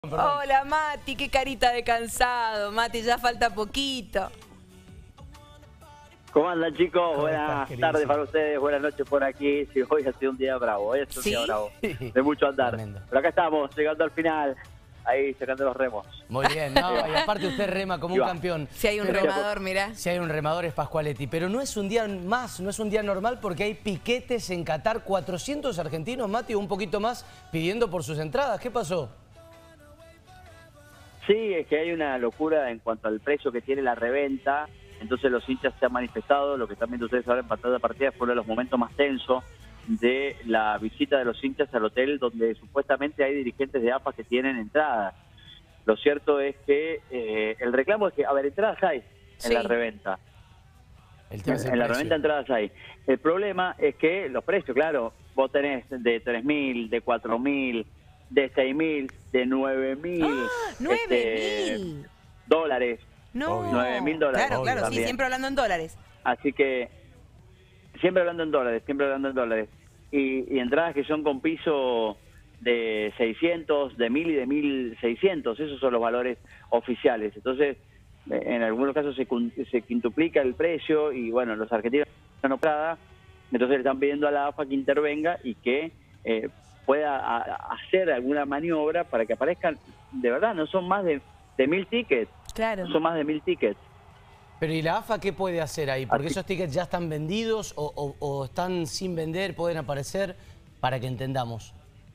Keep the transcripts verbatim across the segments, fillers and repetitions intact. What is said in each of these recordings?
Perdón. Hola Mati, qué carita de cansado. Mati, ya falta poquito. ¿Cómo andan, chicos? ¿Cómo Buenas estás, tardes para ustedes, buenas noches por aquí. Sí, hoy ha sido un día bravo, hoy es un ¿Sí? día bravo, de mucho andar. Tremendo. Pero acá estamos, llegando al final, ahí sacando los remos. Muy bien, no, y aparte usted rema como un Iba. campeón. Si hay un Pero- remador, mirá. Si hay un remador es Pascualetti, pero no es un día más, no es un día normal porque hay piquetes en Qatar, cuatrocientos argentinos, Mati, un poquito más, pidiendo por sus entradas. ¿Qué pasó? Sí, es que hay una locura en cuanto al precio que tiene la reventa, entonces los hinchas se han manifestado, lo que están viendo ustedes ahora en pantalla de partida fue uno de los momentos más tensos de la visita de los hinchas al hotel donde supuestamente hay dirigentes de A F A que tienen entradas. Lo cierto es que eh, el reclamo es que, a ver, entradas hay en Sí. la reventa. El tema es el En la precio. reventa entradas hay. El problema es que los precios, claro, vos tenés de tres mil, de cuatro mil, de seis mil, de nueve mil ¡Ah! ¡nueve mil! dólares. No. Obvio. nueve mil dólares. Claro, claro, sí, También. siempre hablando en dólares. Así que siempre hablando en dólares, siempre hablando en dólares. Y, y entradas que son con piso de seiscientos, de mil y de mil seiscientos, esos son los valores oficiales. Entonces, eh, en algunos casos se, cun- se quintuplica el precio y bueno, los argentinos no operada, entonces le están pidiendo a la A F A que intervenga y que eh, pueda a- a hacer alguna maniobra para que aparezcan, de verdad, no son más de, de mil tickets, Claro. no son más de mil tickets. Pero ¿y la A F A qué puede hacer ahí? Porque Así- esos tickets ya están vendidos o, o- o están sin vender, pueden aparecer, para que entendamos.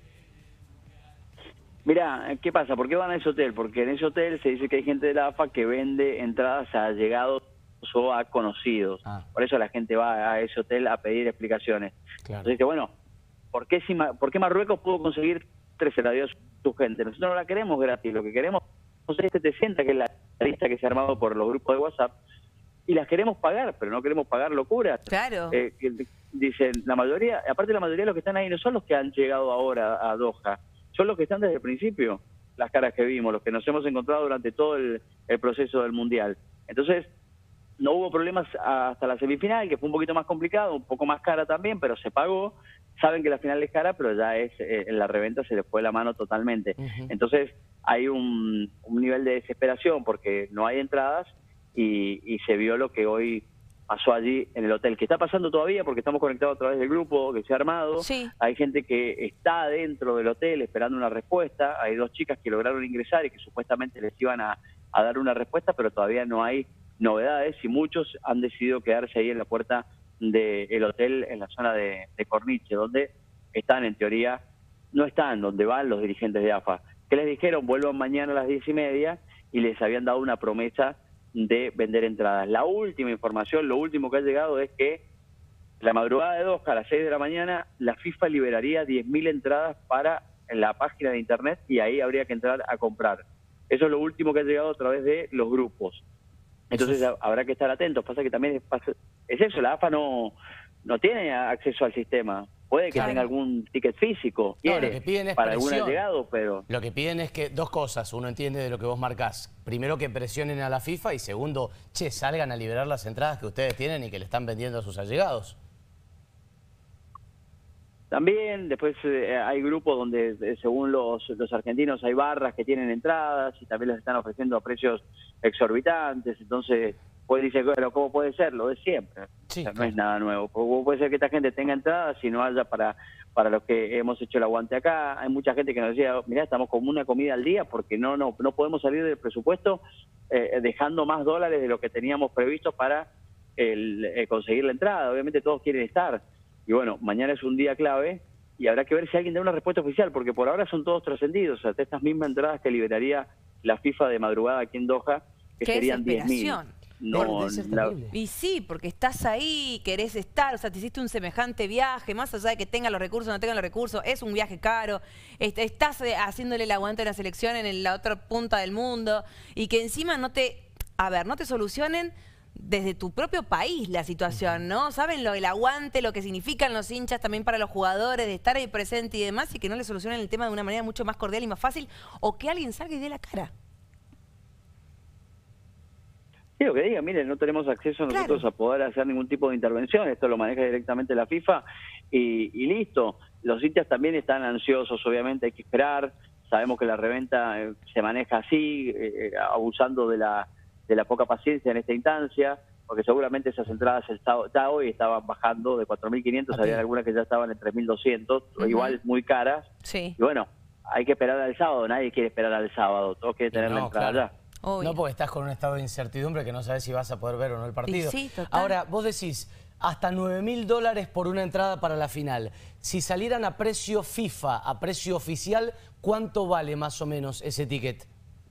Mira, ¿qué pasa? ¿Por qué van a ese hotel? Porque en ese hotel se dice que hay gente de la A F A que vende entradas a allegados o a conocidos. Ah. Por eso la gente va a ese hotel a pedir explicaciones. Claro. Entonces dice, bueno, ¿por qué, si Ma- ¿por qué Marruecos pudo conseguir tres estadios su gente? Nosotros no la queremos gratis, lo que queremos es setecientos, que es la lista que se ha armado por los grupos de WhatsApp, y las queremos pagar, pero no queremos pagar locuras. Claro. Eh, que- dicen, la mayoría, aparte la mayoría de los que están ahí no son los que han llegado ahora a Doha, son los que están desde el principio, las caras que vimos, los que nos hemos encontrado durante todo el, el proceso del Mundial. Entonces, no hubo problemas hasta la semifinal, que fue un poquito más complicado, un poco más cara también, pero se pagó. Saben que la final es cara, pero ya es eh, en la reventa se les fue la mano totalmente. Ujú. Entonces, hay un, un nivel de desesperación porque no hay entradas y, y se vio lo que hoy pasó allí en el hotel, que está pasando todavía porque estamos conectados a través del grupo que se ha armado. Sí. Hay gente que está dentro del hotel esperando una respuesta. Hay dos chicas que lograron ingresar y que supuestamente les iban a, a dar una respuesta, pero todavía no hay novedades y muchos han decidido quedarse ahí en la puerta del hotel en la zona de, de Corniche, donde están en teoría, no están donde van los dirigentes de A F A. Que les dijeron vuelvan mañana a las diez y media y les habían dado una promesa de vender entradas. La última información, lo último que ha llegado es que la madrugada de Doha, a las seis de la mañana, la FIFA liberaría diez mil entradas para la página de internet y ahí habría que entrar a comprar. Eso es lo último que ha llegado a través de los grupos. Entonces Eso es- habrá que estar atentos. Pasa que también es, pasa- es eso, la A F A no, no tiene acceso al sistema. Puede que Claro. tenga algún ticket físico, No, quiere, lo que piden es para algún presión. allegado, pero... Lo que piden es que dos cosas, uno entiende de lo que vos marcás. Primero, que presionen a la FIFA y segundo, che, salgan a liberar las entradas que ustedes tienen y que le están vendiendo a sus allegados. También después eh, hay grupos donde eh, según los, los argentinos hay barras que tienen entradas y también las están ofreciendo a precios exorbitantes, entonces pues dice, bueno, ¿cómo puede ser? Lo de siempre, Sí, o sea, no claro. es nada nuevo. ¿Cómo puede ser que esta gente tenga entradas si no haya para, para los que hemos hecho el aguante acá? Hay mucha gente que nos decía, mirá, estamos con una comida al día porque no, no, no podemos salir del presupuesto eh, dejando más dólares de lo que teníamos previsto para el, eh, conseguir la entrada. Obviamente todos quieren estar. Y bueno, mañana es un día clave y habrá que ver si alguien da una respuesta oficial, porque por ahora son todos trascendidos. O sea, estas mismas entradas que liberaría la FIFA de madrugada aquí en Doha, que Qué serían diez mil. desesperación. No, Debe ser la- terrible. Y sí, porque estás ahí, querés estar, o sea, te hiciste un semejante viaje, más allá de que tengan los recursos o no tengan los recursos, es un viaje caro, est- estás eh, haciéndole el aguante a la selección en la otra punta del mundo y que encima no te, a ver, no te solucionen desde tu propio país la situación, ¿no? Saben lo el aguante, lo que significan los hinchas también para los jugadores, de estar ahí presente y demás, y que no le solucionen el tema de una manera mucho más cordial y más fácil, o que alguien salga y dé la cara. Digo que diga, miren, no tenemos acceso Claro. nosotros a poder hacer ningún tipo de intervención, esto lo maneja directamente la FIFA y, y listo. Los hinchas también están ansiosos, obviamente hay que esperar, sabemos que la reventa eh, se maneja así, eh, abusando de la, de la poca paciencia en esta instancia, porque seguramente esas entradas ya hoy estaban bajando de cuatro mil quinientos, había algunas que ya estaban en tres mil doscientos, uh-huh. igual muy caras. Sí. Y bueno, hay que esperar al sábado, nadie quiere esperar al sábado, todos quieren tener no, la entrada claro. ya. Obvio. No, porque estás con un estado de incertidumbre que no sabes si vas a poder ver o no el partido. Sí, total. Ahora, vos decís, hasta nueve mil dólares por una entrada para la final. Si salieran a precio FIFA, a precio oficial, ¿cuánto vale más o menos ese ticket?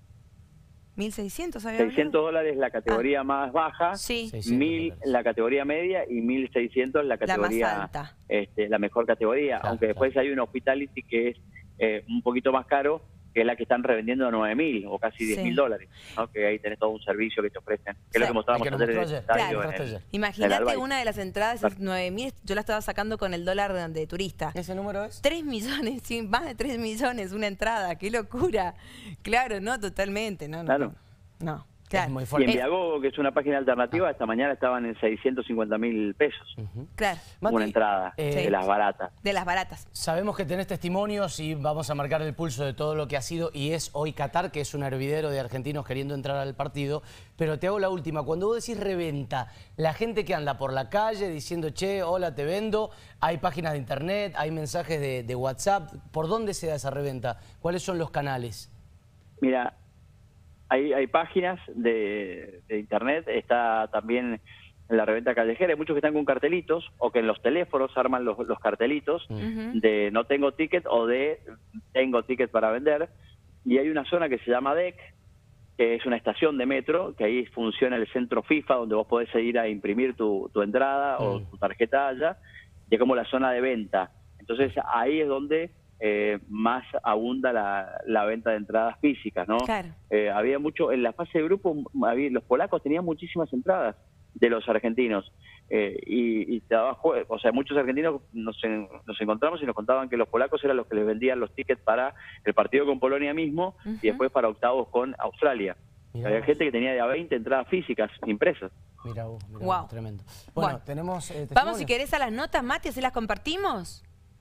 mil seiscientos, había seiscientos dólares la categoría ah. más baja, sí. mil la categoría media y mil seiscientos la categoría, la más alta. Este, la mejor categoría, claro, aunque después claro. hay un hospitality que es eh, un poquito más caro, que es la que están revendiendo a nueve mil o casi diez mil sí. dólares, ¿no? Que ahí tenés todo un servicio que te ofrecen, que sí. es lo que mostrábamos ayer en el estadio. Claro. Imagínate, una de las entradas es nueve mil, yo la estaba sacando con el dólar de, de turista. ¿Ese número es? tres millones, sí, más de tres millones una entrada, qué locura. Claro, no, totalmente, no, no. Claro. No, claro. Es muy fuerte. Y en Viagogo, que es una página alternativa, esta mañana estaban en seiscientos cincuenta mil pesos. Uh-huh. Claro. Una Mati, entrada eh, de las baratas. De las baratas. Sabemos que tenés testimonios y vamos a marcar el pulso de todo lo que ha sido y es hoy Qatar, que es un hervidero de argentinos queriendo entrar al partido. Pero te hago la última. Cuando vos decís reventa, la gente que anda por la calle diciendo, che, hola, te vendo, hay páginas de internet, hay mensajes de, de WhatsApp. ¿Por dónde se da esa reventa? ¿Cuáles son los canales? Mira... Hay, hay páginas de, de internet, está también en la reventa callejera, hay muchos que están con cartelitos o que en los teléfonos arman los, los cartelitos uh-huh. de no tengo ticket o de tengo ticket para vender. Y hay una zona que se llama D E C, que es una estación de metro, que ahí funciona el centro FIFA, donde vos podés ir a imprimir tu, tu entrada uh-huh. o tu tarjeta allá, y es como la zona de venta. Entonces ahí es donde... Eh, más abunda la, la venta de entradas físicas, ¿no? Claro. Eh, había mucho, en la fase de grupo, había, los polacos tenían muchísimas entradas de los argentinos. Eh, y, y trabajo, o sea, muchos argentinos nos, en, nos encontramos y nos contaban que los polacos eran los que les vendían los tickets para el partido con Polonia mismo uh-huh. y después para octavos con Australia. Mirá Había vos. gente que tenía de a veinte entradas físicas impresas. Mira vos, mirá wow. vos, tremendo. Bueno, bueno tenemos... Eh, Vamos, si querés, a las notas, Mati, ¿así las compartimos?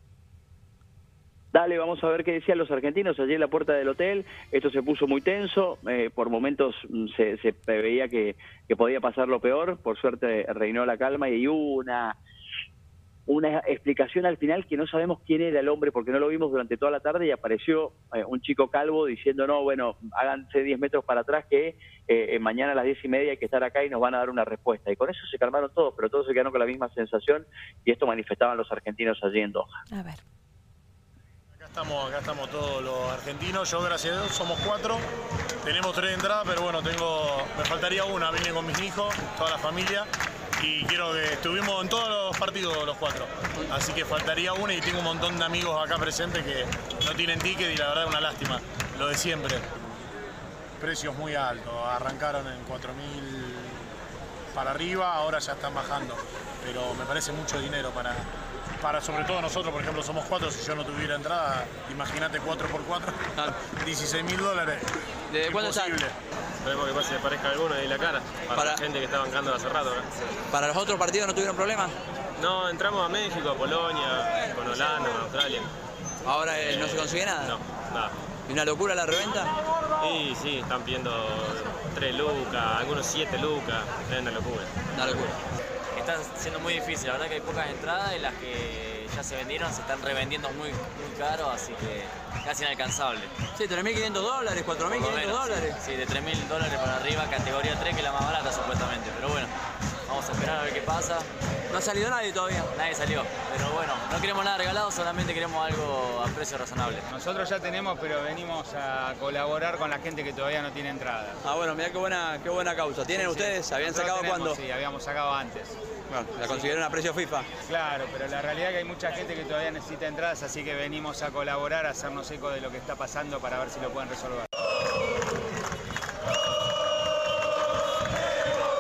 Dale, vamos a ver qué decían los argentinos allí en la puerta del hotel. Esto se puso muy tenso, eh, por momentos se, se preveía que, que podía pasar lo peor, por suerte reinó la calma y hubo una, una explicación al final que no sabemos quién era el hombre porque no lo vimos durante toda la tarde y apareció eh, un chico calvo diciendo, no, bueno, háganse diez metros para atrás que eh, mañana a las diez y media hay que estar acá y nos van a dar una respuesta. Y con eso se calmaron todos, pero todos se quedaron con la misma sensación y esto manifestaban los argentinos allí en Doha. A ver. Estamos, acá estamos todos los argentinos, yo gracias a Dios somos cuatro, tenemos tres entradas, pero bueno, tengo, me faltaría una, vine con mis hijos, toda la familia, y quiero que estuvimos en todos los partidos los cuatro, así que faltaría una y tengo un montón de amigos acá presentes que no tienen ticket y la verdad es una lástima, lo de siempre. Precios muy altos, arrancaron en cuatro mil para arriba, ahora ya están bajando, pero me parece mucho dinero para... Para sobre todo nosotros, por ejemplo, somos cuatro, si yo no tuviera entrada, imagínate cuatro por cuatro, dieciséis mil dólares. ¿De cuándo sale? Esperemos que pase, parezca alguno ahí la cara, para, para la gente que está bancando hace rato. ¿no? ¿Para los otros partidos no tuvieron problemas? No, entramos a México, a Polonia, con Holanda, a Australia. ¿Ahora eh, no se consigue nada? No, nada. ¿Y una locura la reventa? Sí, sí, están pidiendo tres lucas, algunos siete lucas, es una locura. Una locura. Está siendo muy difícil, la verdad que hay pocas entradas y las que ya se vendieron se están revendiendo muy, muy caro, así que casi inalcanzable. Sí, tres mil quinientos dólares, cuatro mil quinientos dólares. Sí, sí, de tres mil dólares para arriba, categoría tres, que es la más barata supuestamente, pero bueno, vamos a esperar a ver qué pasa. No ha salido nadie todavía. Nadie salió, pero bueno, no queremos nada regalado, solamente queremos algo a precio razonable. Nosotros ya tenemos, pero venimos a colaborar con la gente que todavía no tiene entrada. Ah, bueno, mirá qué buena, qué buena causa. ¿Tienen sí, ustedes? Sí. ¿Habían Nosotros sacado tenemos, cuándo? Sí, habíamos sacado antes. Bueno, la consiguieron sí. a precio FIFA. Claro, pero la realidad es que hay mucha gente que todavía necesita entradas, así que venimos a colaborar, a hacernos eco de lo que está pasando para ver si lo pueden resolver.